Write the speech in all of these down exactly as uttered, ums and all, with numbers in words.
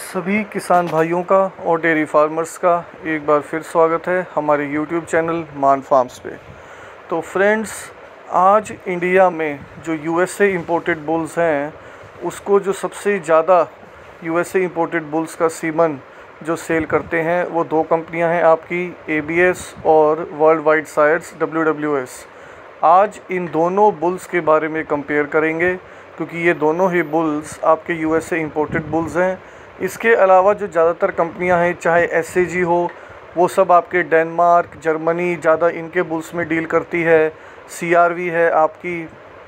सभी किसान भाइयों का और डेयरी फार्मर्स का एक बार फिर स्वागत है हमारे यूट्यूब चैनल मान फार्म्स पे। तो फ्रेंड्स, आज इंडिया में जो यूएसए इंपोर्टेड बुल्स हैं, उसको जो सबसे ज़्यादा यूएसए इंपोर्टेड बुल्स का सीमन जो सेल करते हैं वो दो कंपनियां हैं आपकी, एबीएस और वर्ल्ड वाइड सायर्स डब्ल्यूडब्ल्यूएस। आज इन दोनों बुल्स के बारे में कंपेयर करेंगे क्योंकि ये दोनों ही बुल्स आपके यूएसए इंपोर्टेड बुल्स हैं। इसके अलावा जो ज़्यादातर कंपनियां हैं, चाहे एसएजी हो, वो सब आपके डेनमार्क, जर्मनी ज़्यादा इनके बुल्स में डील करती है। सीआरवी है आपकी,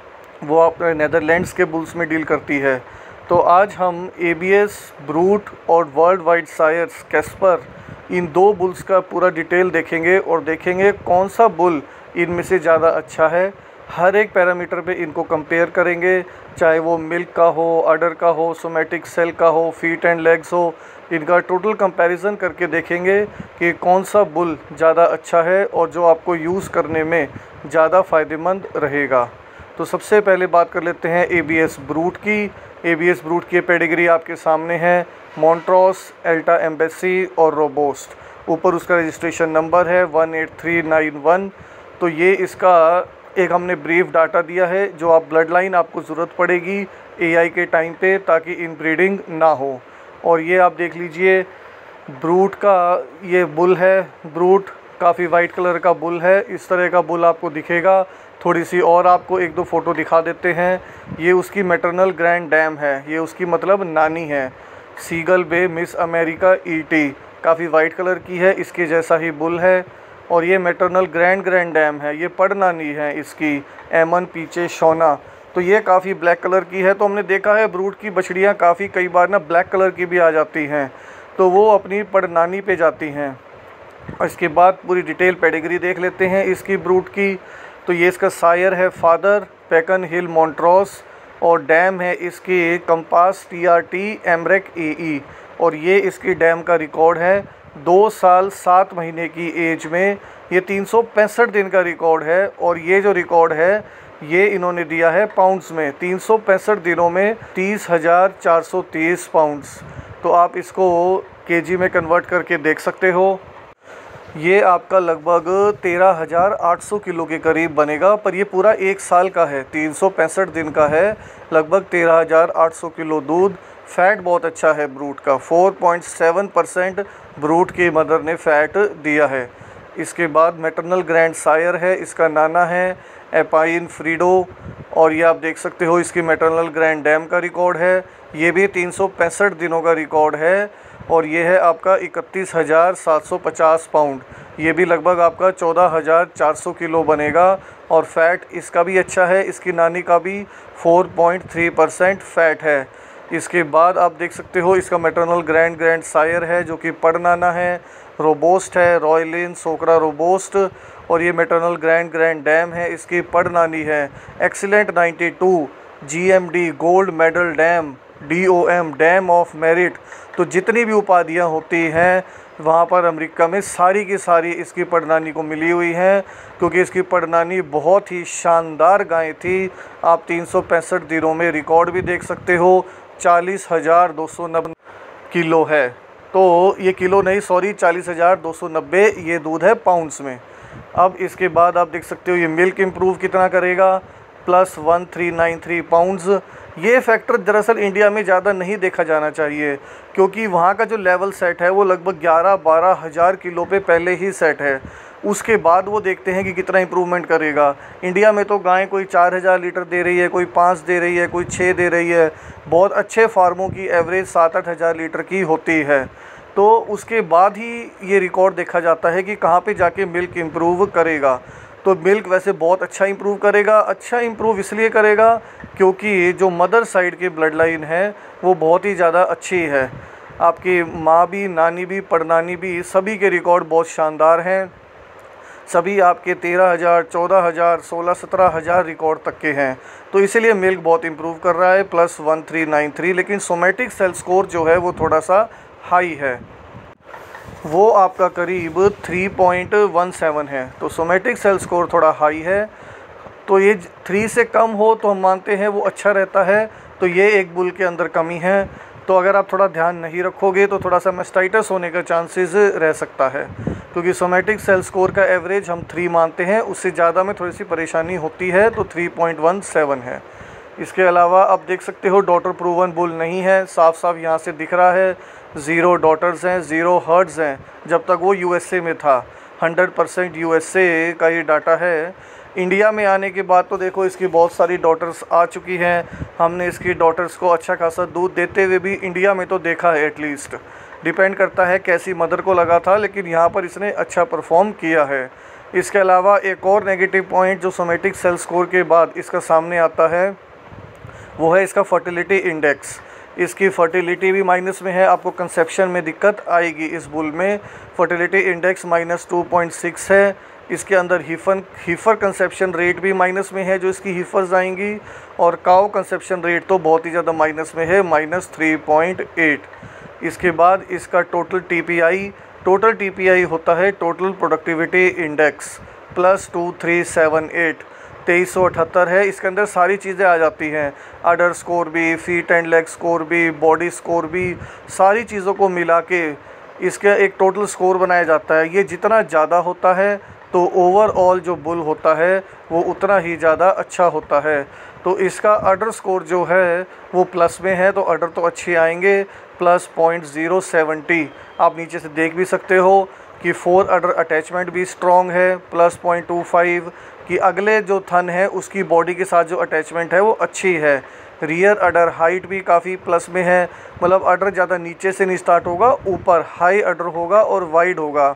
वो अपने नेदरलैंड्स के बुल्स में डील करती है। तो आज हम एबीएस, ब्रूट और वर्ल्ड वाइड सायर्स कैस्पर, इन दो बुल्स का पूरा डिटेल देखेंगे और देखेंगे कौन सा बुल इनमें से ज़्यादा अच्छा है। हर एक पैरामीटर पे इनको कंपेयर करेंगे, चाहे वो मिल्क का हो, अडर का हो, सोमेटिक सेल का हो, फीट एंड लेग्स हो। इनका टोटल कंपैरिजन करके देखेंगे कि कौन सा बुल ज़्यादा अच्छा है और जो आपको यूज़ करने में ज़्यादा फ़ायदेमंद रहेगा। तो सबसे पहले बात कर लेते हैं एबीएस ब्रूट की। एबीएस ब्रूट की पेडिग्री आपके सामने है, मॉन्ट्रोस, एल्टा एम्बेसी और रोबोस्ट। ऊपर उसका रजिस्ट्रेशन नंबर है one eight three nine one. तो ये इसका एक हमने ब्रीफ डाटा दिया है, जो आप ब्लड लाइन आपको ज़रूरत पड़ेगी एआई के टाइम पे, ताकि इनब्रीडिंग ना हो। और ये आप देख लीजिए, ब्रूट का ये बुल है। ब्रूट काफ़ी वाइट कलर का बुल है, इस तरह का बुल आपको दिखेगा। थोड़ी सी और आपको एक दो फ़ोटो दिखा देते हैं। ये उसकी मैटरनल ग्रैंड डैम है, ये उसकी मतलब नानी है। Seagull Bay Miss America ET काफ़ी वाइट कलर की है, इसके जैसा ही बुल है। और ये मैटरनल ग्रैंड ग्रैंड डैम है, ये पड़नानी है इसकी, एमन पीछे शोना। तो ये काफ़ी ब्लैक कलर की है। तो हमने देखा है ब्रूट की बछड़ियाँ काफ़ी कई बार ना ब्लैक कलर की भी आ जाती हैं, तो वो अपनी पड़नानी पे जाती हैं। और इसके बाद पूरी डिटेल पेडिग्री देख लेते हैं इसकी ब्रूट की। तो ये इसका सायर है फादर, पैकन हिल मॉन्ट्रोस, और डैम है इसकी Compass T R T Emrek A E. और ये इसकी डैम का रिकॉर्ड है दो साल सात महीने की एज में। ये तीन सौ पैंसठ दिन का रिकॉर्ड है, और ये जो रिकॉर्ड है ये इन्होंने दिया है पाउंड्स में। तीन सौ पैंसठ दिनों में तीस हज़ार चार सौ तीस पाउंड्स। तो आप इसको केजी में कन्वर्ट करके देख सकते हो। ये आपका लगभग तेरह हज़ार आठ सौ किलो के करीब बनेगा, पर ये पूरा एक साल का है, तीन सौ पैंसठ दिन का है, लगभग तेरह हज़ार आठ सौ किलो दूध। फ़ैट बहुत अच्छा है ब्रूट का, चार पॉइंट सात परसेंट ब्रूट की मदर ने फ़ैट दिया है। इसके बाद मैटरनल ग्रैंड सायर है, इसका नाना है एपाइन फ्रीडो। और ये आप देख सकते हो इसकी मैटरनल ग्रैंड डैम का रिकॉर्ड है, ये भी तीन सौ पैंसठ दिनों का रिकॉर्ड है। और ये है आपका इकतीस हज़ार सात सौ पचास पाउंड, ये भी लगभग आपका चौदह हज़ार चार सौ किलो बनेगा। और फ़ैट इसका भी अच्छा है, इसकी नानी का भी चार पॉइंट तीन परसेंट फ़ैट है। इसके बाद आप देख सकते हो इसका मैटरनल ग्रैंड ग्रैंड सायर है, जो कि पड़नाना है, रोबोस्ट है, रॉयलिन सोकरा रोबोस्ट। और ये मैटरनल ग्रैंड ग्रैंड डैम है, इसकी पड़नानी है excellent ninety two, GMD gold medal dam, DOM dam of merit. तो जितनी भी उपाधियां होती हैं वहाँ पर अमेरिका में, सारी की सारी इसकी पड़नानी को मिली हुई हैं, क्योंकि इसकी पड़नानी बहुत ही शानदार गाय थी। आप तीन सौ पैंसठ दिनों में रिकॉर्ड भी देख सकते हो, चालीस हज़ार दो सौ नब्बे किलो है। तो ये किलो नहीं, सॉरी, चालीस हज़ार दो सौ नब्बे ये दूध है पाउंड्स में। अब इसके बाद आप देख सकते हो ये मिल्क इम्प्रूव कितना करेगा, plus one three nine three pounds. ये फैक्टर दरअसल इंडिया में ज़्यादा नहीं देखा जाना चाहिए, क्योंकि वहाँ का जो लेवल सेट है वो लगभग ग्यारह बारह हज़ार किलो पे पहले ही सेट है। उसके बाद वो देखते हैं कि कितना इम्प्रूवमेंट करेगा। इंडिया में तो गाय कोई चार हज़ार लीटर दे रही है, कोई पाँच दे रही है, कोई छः दे रही है। बहुत अच्छे फार्मों की एवरेज सात आठ हज़ार लीटर की होती है। तो उसके बाद ही ये रिकॉर्ड देखा जाता है कि कहाँ पे जाके मिल्क इम्प्रूव करेगा। तो मिल्क वैसे बहुत अच्छा इम्प्रूव करेगा। अच्छा इम्प्रूव इसलिए करेगा क्योंकि जो मदर साइड की ब्लड लाइन है वो बहुत ही ज़्यादा अच्छी है। आपकी माँ भी, नानी भी, पड़नानी भी, सभी के रिकॉर्ड बहुत शानदार हैं। सभी आपके तेरह हज़ार, चौदह हज़ार, सोलह सत्रह हज़ार रिकॉर्ड तक के हैं। तो इसीलिए मिल्क बहुत इम्प्रूव कर रहा है, plus one three nine three. लेकिन सोमेटिक सेल स्कोर जो है वो थोड़ा सा हाई है, वो आपका करीब थ्री पॉइंट वन सेवन है। तो सोमेटिक सेल स्कोर थोड़ा हाई है, तो ये थ्री से कम हो तो हम मानते हैं वो अच्छा रहता है। तो ये एक बुल के अंदर कमी है। तो तो अगर आप थोड़ा ध्यान नहीं रखोगे तो थोड़ा सा मास्टाइटिस होने का चांसेस रह सकता है, क्योंकि सोमेटिक सेल स्कोर का एवरेज हम थ्री मानते हैं, उससे ज़्यादा में थोड़ी सी परेशानी होती है, तो थ्री पॉइंट वन सेवन है। इसके अलावा आप देख सकते हो डॉटर प्रूवन बुल नहीं है, साफ साफ यहाँ से दिख रहा है ज़ीरो डॉटर्स हैं, ज़ीरो हर्ड्स हैं। जब तक वो यूएसए में था हंड्रेड परसेंट यूएसए का ये डाटा है। इंडिया में आने के बाद तो देखो इसकी बहुत सारी डॉटर्स आ चुकी हैं, हमने इसकी डॉटर्स को अच्छा खासा दूध देते हुए भी इंडिया में तो देखा है। एटलीस्ट डिपेंड करता है कैसी मदर को लगा था, लेकिन यहाँ पर इसने अच्छा परफॉर्म किया है। इसके अलावा एक और नेगेटिव पॉइंट जो सोमेटिक सेल स्कोर के बाद इसका सामने आता है वो है इसका फर्टिलिटी इंडेक्स। इसकी फर्टिलिटी भी माइनस में है, आपको कंसेप्शन में दिक्कत आएगी। इस बुल में fertility index minus two point six है। इसके अंदर हीफन हीफर कंसेप्शन रेट भी माइनस में है, जो इसकी हीफर्स आएंगी, और काउ कंसेप्शन रेट तो बहुत ही ज़्यादा माइनस में है, माइनस थ्री पॉइंट एट। इसके बाद इसका टोटल टीपीआई टोटल टीपीआई होता है total productivity index plus two three seven eight तेईस सौ अठहत्तर है। इसके अंदर सारी चीज़ें आ जाती हैं, अडर स्कोर भी, फीट एंड लेग स्कोर भी, बॉडी स्कोर भी, सारी चीज़ों को मिला के इसका एक टोटल स्कोर बनाया जाता है। ये जितना ज़्यादा होता है तो ओवरऑल जो बुल होता है वो उतना ही ज़्यादा अच्छा होता है। तो इसका अडर स्कोर जो है वो प्लस में है, तो अडर तो अच्छे आएंगे, प्लस पॉइंट ज़ीरो सेवेंटी। आप नीचे से देख भी सकते हो कि फोर अडर अटैचमेंट भी स्ट्रॉन्ग है, प्लस पॉइंट टू फाइव, कि अगले जो थन है उसकी बॉडी के साथ जो अटैचमेंट है वो अच्छी है। रियर अडर हाइट भी काफ़ी प्लस में है, मतलब अडर ज़्यादा नीचे से नहीं स्टार्ट होगा, ऊपर हाई अडर होगा और वाइड होगा।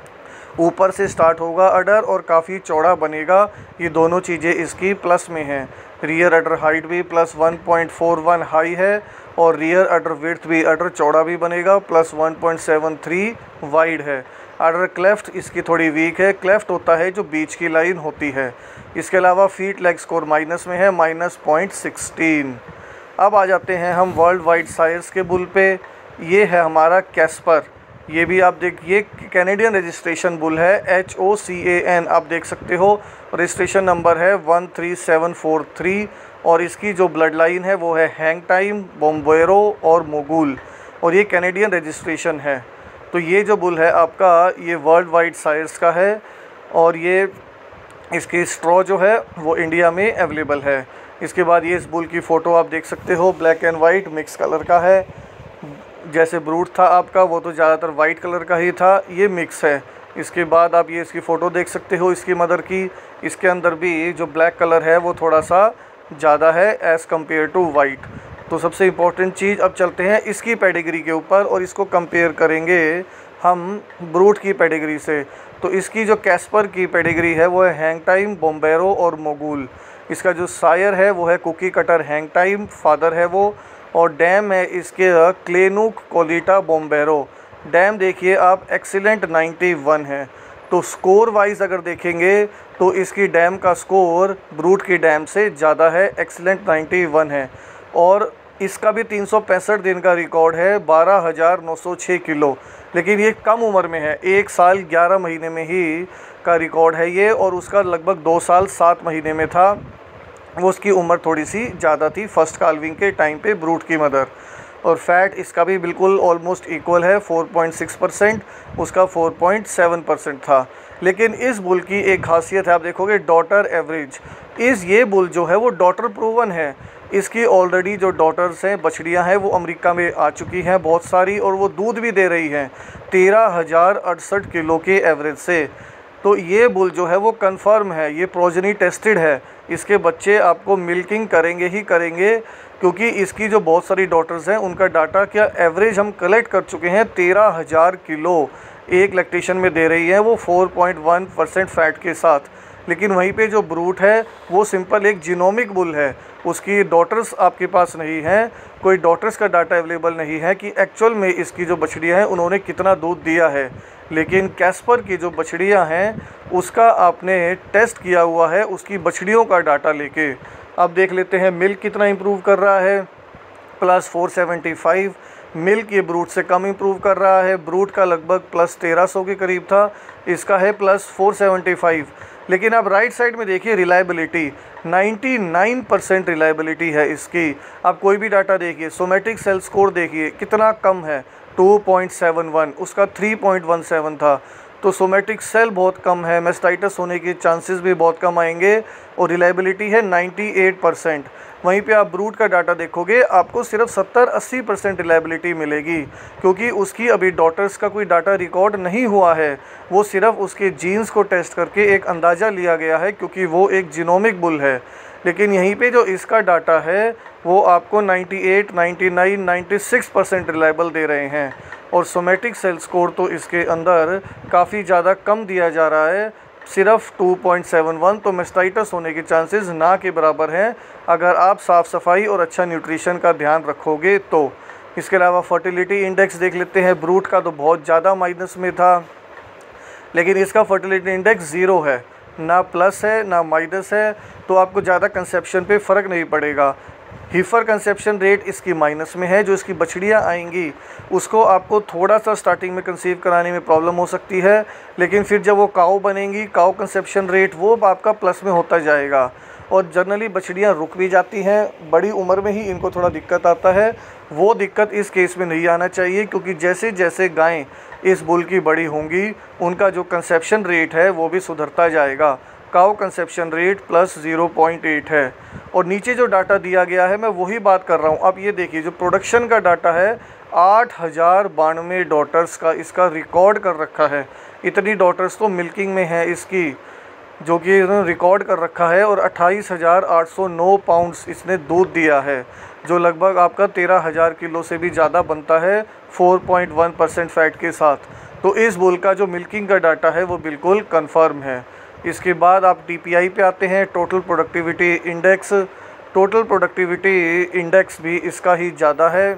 ऊपर से स्टार्ट होगा अडर और काफ़ी चौड़ा बनेगा, ये दोनों चीज़ें इसकी प्लस में हैं। रियर अडर हाइट भी plus one point four one high है, और रियर अडर विड्थ भी अडर चौड़ा भी बनेगा, plus one point seven three wide है। अडर क्लेफ्ट इसकी थोड़ी वीक है, क्लेफ्ट होता है जो बीच की लाइन होती है। इसके अलावा फीट लेग स्कोर माइनस में है, माइनस पॉइंट सिक्सटीन। अब आ जाते हैं हम वर्ल्ड वाइड साइज के बुल पे। ये है हमारा कैस्पर, ये भी आप देखिए कैनेडियन रजिस्ट्रेशन बुल है, H O C A N आप देख सकते हो, रजिस्ट्रेशन नंबर है one three seven four three, और इसकी जो ब्लड लाइन है वो है हैंग टाइम, बोम्बेरो और मोगुल, और ये कैनेडियन रजिस्ट्रेशन है। तो ये जो बुल है आपका ये वर्ल्ड वाइड साइज का है, और ये इसकी स्ट्रॉ जो है वो इंडिया में अवेलेबल है। इसके बाद ये इस बुल की फ़ोटो आप देख सकते हो, black and white mix colour का है। जैसे ब्रूट था आपका वो तो ज़्यादातर वाइट कलर का ही था, ये मिक्स है। इसके बाद आप ये इसकी फ़ोटो देख सकते हो इसकी मदर की, इसके अंदर भी जो ब्लैक कलर है वो थोड़ा सा ज़्यादा है एज़ कम्पेयर टू वाइट। तो सबसे इम्पोर्टेंट चीज़, अब चलते हैं इसकी पेडिग्री के ऊपर और इसको कंपेयर करेंगे हम ब्रूट की पेडिग्री से। तो इसकी जो कैस्पर की पेडिग्री है वो है हैंग टाइम, बोम्बेरो और मोगुल। इसका जो सायर है वो है cookie cutter hang time, father है वो, और डैम है इसके क्लेनुक कोलिटा बोम्बेरो। डैम देखिए आप एक्सीलेंट नाइन्टी वन है। तो स्कोर वाइज अगर देखेंगे तो इसकी डैम का स्कोर ब्रूट की डैम से ज़्यादा है, एक्सीलेंट नाइन्टी वन है। और इसका भी तीन सौ पैंसठ दिन का रिकॉर्ड है, बारह हज़ार नौ सौ छः किलो, लेकिन ये कम उम्र में है, एक साल ग्यारह महीने में ही का रिकॉर्ड है ये, और उसका लगभग दो साल सात महीने में था, वो उसकी उम्र थोड़ी सी ज़्यादा थी फर्स्ट काल्विंग के टाइम पे ब्रूट की मदर। और फैट इसका भी बिल्कुल ऑलमोस्ट इक्वल है, फोर पॉइंट सिक्स परसेंट, उसका फोर पॉइंट सेवन परसेंट था। लेकिन इस बुल की एक खासियत है, आप देखोगे डॉटर एवरेज, इस ये बुल जो है वो डॉटर प्रूवन है। इसकी ऑलरेडी जो डॉटर्स हैं, बछड़ियाँ हैं, वो अमेरिका में आ चुकी हैं बहुत सारी, और वो दूध भी दे रही हैं तेरह हज़ार अड़सठ किलो के एवरेज से। तो ये बुल जो है वो कंफर्म है, ये प्रोजनी टेस्टेड है, इसके बच्चे आपको मिल्किंग करेंगे ही करेंगे, क्योंकि इसकी जो बहुत सारी डॉटर्स हैं उनका डाटा क्या एवरेज हम कलेक्ट कर चुके हैं, तेरह हज़ार किलो एक लैक्टेशन में दे रही है, वो four point one percent fat के साथ। लेकिन वहीं पे जो ब्रूट है वो सिंपल एक जीनोमिक बुल है, उसकी डॉटर्स आपके पास नहीं हैं, कोई डॉटर्स का डाटा अवेलेबल नहीं है कि एक्चुअल में इसकी जो बछड़ियाँ हैं उन्होंने कितना दूध दिया है। लेकिन कैस्पर की जो बछड़ियाँ हैं उसका आपने टेस्ट किया हुआ है उसकी बछड़ियों का डाटा लेके। अब देख लेते हैं मिल्क कितना इम्प्रूव कर रहा है, plus four seventy five. Milk ये ब्रूट से कम इम्प्रूव कर रहा है, ब्रूट का लगभग प्लस तेरह सौ के करीब था, इसका है प्लस फोर सेवेंटी फाइव। लेकिन आप राइट साइड में देखिए रिलायबिलिटी निन्यानवे परसेंट रिलायबिलिटी है इसकी। आप कोई भी डाटा देखिए, सोमेटिक सेल स्कोर देखिए कितना कम है, टू पॉइंट सेवन वन, उसका थ्री पॉइंट वन सेवन था। तो सोमेटिक सेल बहुत कम है, मेस्टाइटिस होने के चांसेस भी बहुत कम आएंगे और रिलायबिलिटी है अट्ठानवे परसेंट। वहीं पे आप ब्रूट का डाटा देखोगे आपको सिर्फ सत्तर अस्सी परसेंट रिलायबिलिटी मिलेगी, क्योंकि उसकी अभी डॉटर्स का कोई डाटा रिकॉर्ड नहीं हुआ है। वो सिर्फ उसके जीन्स को टेस्ट करके एक अंदाज़ा लिया गया है, क्योंकि वो एक जीनोमिक बुल है। लेकिन यहीं पे जो इसका डाटा है वो आपको अट्ठानवे, निन्यानवे, छियानवे परसेंट रिलायबल दे रहे हैं। और सोमेटिक सेल स्कोर तो इसके अंदर काफ़ी ज़्यादा कम दिया जा रहा है, सिर्फ टू पॉइंट सेवन वन। तो मेस्टाइटिस होने के चांसेस ना के बराबर हैं अगर आप साफ़ सफाई और अच्छा न्यूट्रिशन का ध्यान रखोगे तो। इसके अलावा फर्टिलिटी इंडेक्स देख लेते हैं। ब्रूट का तो बहुत ज़्यादा माइनस में था, लेकिन इसका फर्टिलिटी इंडेक्स ज़ीरो है, ना प्लस है ना माइनस है। तो आपको ज़्यादा कंसेप्शन पे फ़र्क नहीं पड़ेगा। हीफर कंसेप्शन रेट इसकी माइनस में है। जो इसकी बछड़ियाँ आएंगी उसको आपको थोड़ा सा स्टार्टिंग में कंसीव कराने में प्रॉब्लम हो सकती है, लेकिन फिर जब वो काऊ बनेंगी, काऊ कंसेप्शन रेट वो आपका प्लस में होता जाएगा। और जनरली बछड़ियाँ रुक भी जाती हैं, बड़ी उम्र में ही इनको थोड़ा दिक्कत आता है। वो दिक्कत इस केस में नहीं आना चाहिए, क्योंकि जैसे जैसे गायें इस बुल की बड़ी होंगी उनका जो कंसेप्शन रेट है वो भी सुधरता जाएगा। Cow conception rate plus zero point eight है। और नीचे जो डाटा दिया गया है मैं वही बात कर रहा हूँ। अब ये देखिए जो प्रोडक्शन का डाटा है, आठ हज़ार बानवे डॉटर्स का इसका रिकॉर्ड कर रखा है। इतनी डॉटर्स तो मिल्किंग में है इसकी, जो कि इन्होंने रिकॉर्ड कर रखा है। और अट्ठाईस हज़ार आठ सौ नौ पाउंड्स इसने दूध दिया है, जो लगभग आपका तेरह हज़ार किलो से भी ज़्यादा बनता है, four point one percent fat के साथ। तो इस बुल का जो मिल्किंग का डाटा है वो बिल्कुल कंफर्म है। इसके बाद आप टी पी आई पे आते हैं, total productivity index. Total productivity index भी इसका ही ज़्यादा है,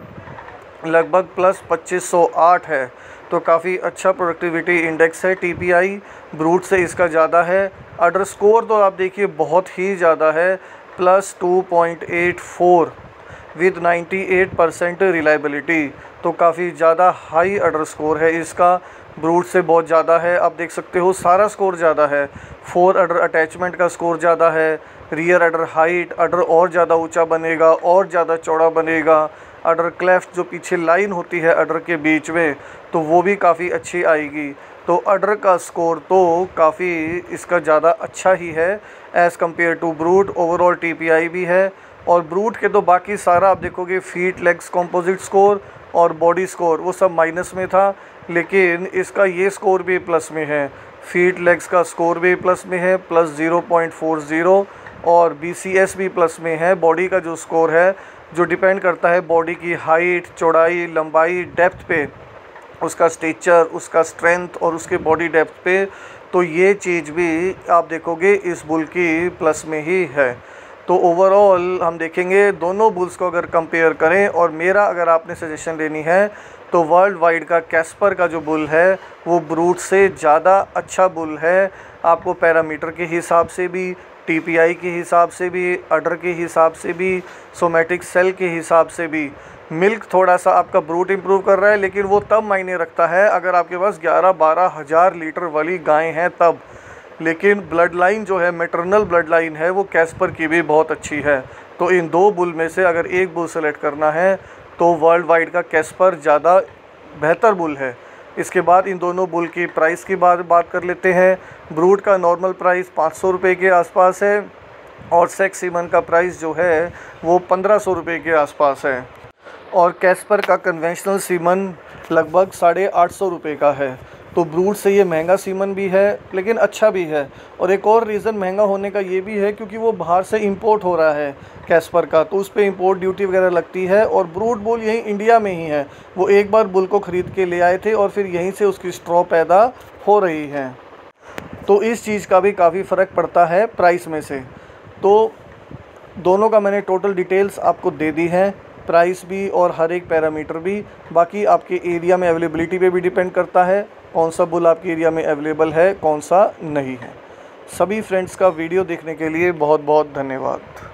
लगभग प्लस पच्चीस सौ आठ है। तो काफ़ी अच्छा प्रोडक्टिविटी इंडेक्स है टी पी आई, ब्रूट से इसका ज़्यादा है। अडर स्कोर तो आप देखिए बहुत ही ज़्यादा है, plus two point eight four with अट्ठानवे परसेंट रिलायबिलिटी। तो काफ़ी ज़्यादा हाई अडर स्कोर है इसका, ब्रूट से बहुत ज़्यादा है। आप देख सकते हो सारा स्कोर ज़्यादा है। फोर अडर अटैचमेंट का स्कोर ज़्यादा है, रियर अडर हाइट, अडर और ज़्यादा ऊंचा बनेगा और ज़्यादा चौड़ा बनेगा। अडर क्लेफ्ट जो पीछे लाइन होती है अडर के बीच में, तो वो भी काफ़ी अच्छी आएगी। तो अडर का स्कोर तो काफ़ी इसका ज़्यादा अच्छा ही है as compare to Brute. Overall T P I भी है। और ब्रूट के तो बाकी सारा आप देखोगे, फीट लेग्स कॉम्पोजिट स्कोर और बॉडी स्कोर वो सब माइनस में था, लेकिन इसका ये स्कोर भी प्लस में है। फीट लेग्स का स्कोर भी प्लस में है, plus zero point four zero. और बी सी एस भी प्लस में है। बॉडी का जो स्कोर है, जो डिपेंड करता है बॉडी की हाइट, चौड़ाई, लंबाई, डेप्थ पे, उसका स्टेचर, उसका स्ट्रेंथ और उसके बॉडी डेप्थ पे, तो ये चीज़ भी आप देखोगे इस बुल की प्लस में ही है। तो ओवरऑल हम देखेंगे दोनों बुल्स को अगर कंपेयर करें, और मेरा अगर आपने सजेशन लेनी है तो वर्ल्ड वाइड का कैस्पर का जो बुल है वो ब्रूट से ज़्यादा अच्छा बुल है। आपको पैरामीटर के हिसाब से भी, टी पी आई के हिसाब से भी, अडर के हिसाब से भी, सोमेटिक सेल के हिसाब से भी। मिल्क थोड़ा सा आपका ब्रूट इंप्रूव कर रहा है, लेकिन वो तब मायने रखता है अगर आपके पास ग्यारह बारह हज़ार लीटर वाली गायें हैं तब। लेकिन ब्लड लाइन जो है, मैटरनल ब्लड लाइन है, वो कैस्पर की भी बहुत अच्छी है। तो इन दो बुल में से अगर एक बुल सेलेक्ट करना है तो वर्ल्ड वाइड का कैस्पर ज़्यादा बेहतर बुल है। इसके बाद इन दोनों बुल की प्राइस की बात बात कर लेते हैं। ब्रूट का नॉर्मल प्राइस पाँच सौ रुपये के आसपास है, और सेक्स सीमन का प्राइस जो है वो पंद्रह सौ रुपये के आसपास है। और कैस्पर का कन्वेंशनल सीमन लगभग साढ़े आठ सौ रुपये का है। तो ब्रूट से ये महंगा सीमन भी है, लेकिन अच्छा भी है। और एक और रीज़न महंगा होने का ये भी है क्योंकि वो बाहर से इंपोर्ट हो रहा है कैस्पर का, तो उस पर इंपोर्ट ड्यूटी वगैरह लगती है। और ब्रूट बुल यहीं इंडिया में ही है। वो एक बार बुल को ख़रीद के ले आए थे और फिर यहीं से उसकी स्ट्रॉ पैदा हो रही है। तो इस चीज़ का भी काफ़ी फ़र्क पड़ता है प्राइस में से। तो दोनों का मैंने टोटल डिटेल्स आपको दे दी है, प्राइस भी और हर एक पैरामीटर भी। बाकी आपके एरिया में अवेलेबिलिटी पे भी डिपेंड करता है, कौन सा बुल आपके एरिया में अवेलेबल है, कौन सा नहीं है। सभी फ्रेंड्स का वीडियो देखने के लिए बहुत बहुत धन्यवाद।